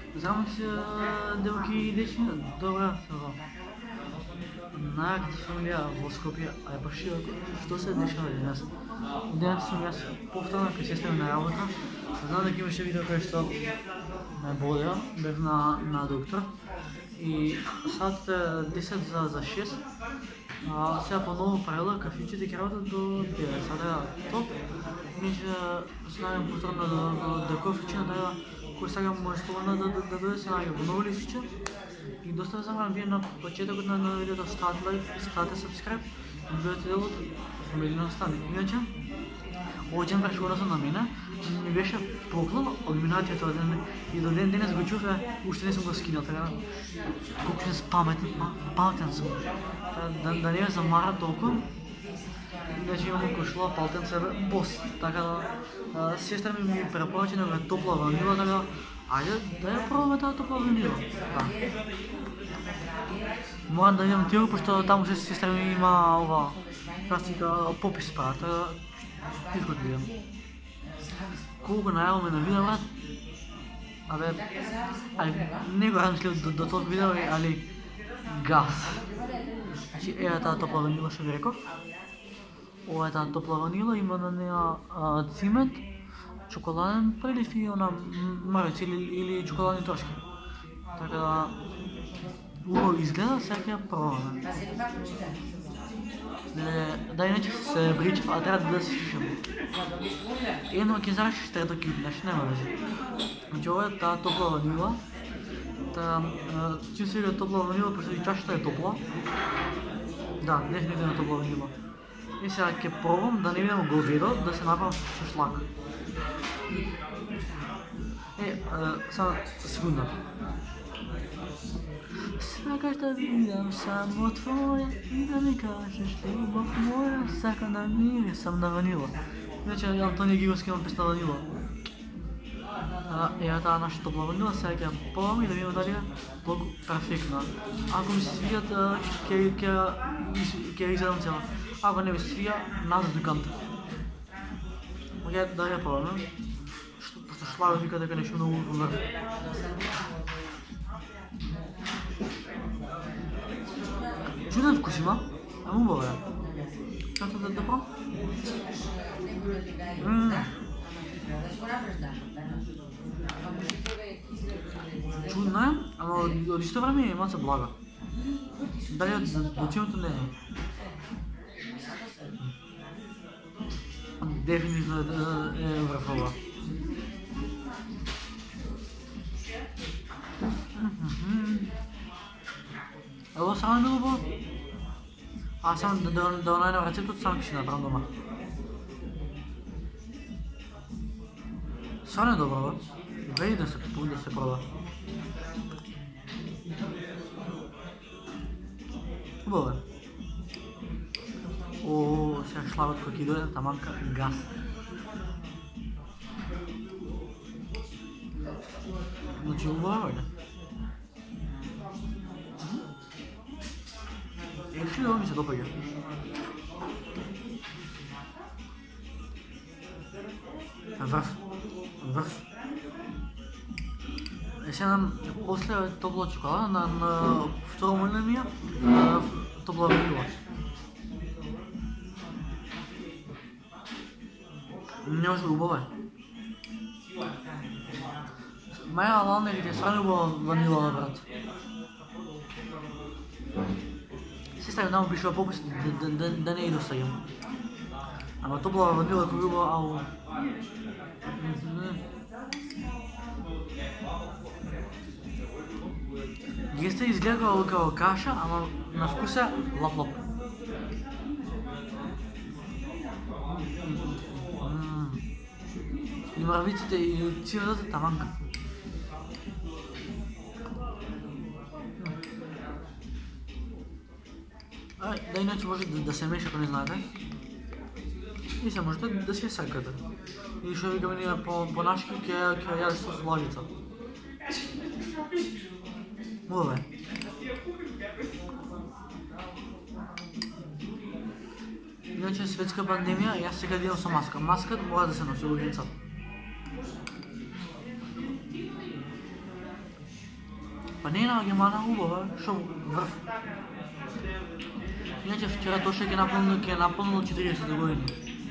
Замъци девойки и дечи, добра това. Най-яката фамилия в Скопие, а е бащи, що се дешава днес? Днес съм аз повторно, като се на работа. Знам дека имаше видео кое што ме болеа, бев на доктор. И сад 10 за 6. Сега поново правила кафичите ќе работат до 9. Сега топ. Мише снагам повторно до кофичина да кој сега може слободно да дојде се најде во ново листче. И доста ви замолам вие на почетокот на видеото ставате лайк, ставате subscribe и бидете дел од фамилијата стани. Иначе, овој ден беше односно на мене, ми беше проклал од минатиот ден и до ден денес го чув, уште не сум го скинал, така колку сум паметен сум. Да не ме замара толку, иначе имам кошула, палтенце, бос, така да сестра ми препорача да ме топла ванила, така ајде да ја пробаме таа топла ванила. Да. Морам да видам тио, пошто таму се сестра ми има ова пластика попис прата. Тихо да видам. Колку најаво ме навида, брат. Не го размислив до тоа видео, али газ. Значи, ева таа топла ванила што ви реков. Ова е таа топла ванила, има на неа цимент, чоколаден прелив и она марец или чоколадни трошки. Така да убаво изгледа, сега ќе ја пробаме. Да, иначе се бричав, а трябва да се шишам. Едно ќе зарашиш, трето ќе иднеш, нема везе. Значи ова е таа топла ванила. Чим се види топла ванила, пошто и чашата е топла. Да, дефинитивно топла ванила. И сега ќе пробам да не видам говедо, да се направам со шлак. Само секунда. Сакаш да видам само твоја и да ми кажеш любов моја, сакам да мирисам на ванила. Иначе Антонио ги го скинал песна ванила. Ева таа наша топла ванила, сега ќе ја пробам и да видим дали е толку перфектна. Ако ми се свиѓат, ќе ја изгледам цела. Ако не ми се свиѓа, назад до канта. Може да ја пробаме. Пошто шлагот вика дека нешто многу врв. Чуден вкус има, ама убаво е. Како да пробам? Чудна е, ама од исто време е малце блага. Дали од цимето не знам. Дефинитивно е врв ова. Ево само е било по... Аз само да најдам рецептот, само ќе си направам дома. Сварно е добро, бе. Вреди да се проба. Убаво е. Сега шлагот кој ќе дојде, таманка газ. Значи убаво е. Actually, ovo mi se dopaѓа. Врв. Сега после топла чоколада на второ молина ми е топла ванила. Не може убаво е. Маја лалнерите е сварно убава ванила, брат. Сестра ми намо пишува попис да не и досаѓам. Ама топла ванила кој убава, ау. Гесте изгледа како каша, ама на вкус е лап-лап. И мравиците и цирата таманка. Да, иначе може да се меша, ако не знаете. И се можете да си ја сакате. И што викаме ние по нашки ќе јаде со слагица. Убаво е. Иначе светска пандемија, јас сега идам со маска. Маската мора да се носи луѓенца. Па не е на Германа убава, шо врв. Иначе вчера Тоша ќе напълнил 40 години.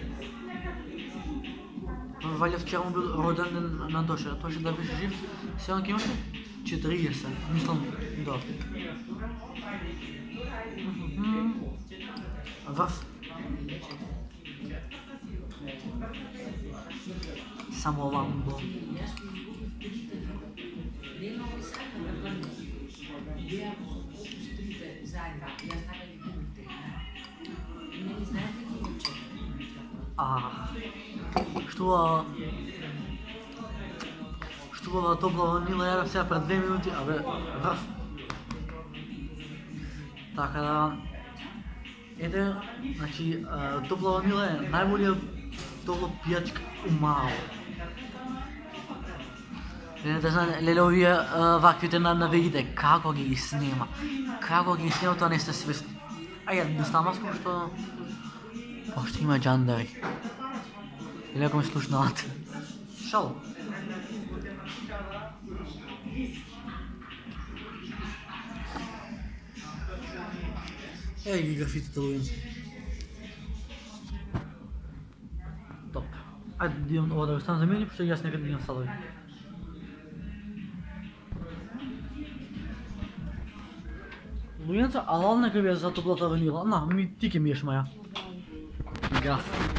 Валя вчера му бил роден ден на Тоша. Тоша да беше жив, сега ќе имаше 40. Мислам, да. Врв. Само ламбо. Штувала топла ванила јадам сега пред 2 минути, абе, врв. Така да, ете, значи, топла ванила е најболија топло пијачка у мало. Леле, овие ваквите на вегите, како ги снема? Како ги снема, тоа не сте свесни. Ајде, да става што пошто има джандари. Или ако ме слушнавате. Шал. Еј ги графитите луѓенци. Топ. Ајде да имам ова да го ставам за мене, пошто јас некад имам садови. Луѓенца, алал нека ви е за топлата ванила. На, ти ке миеш маја. Граф.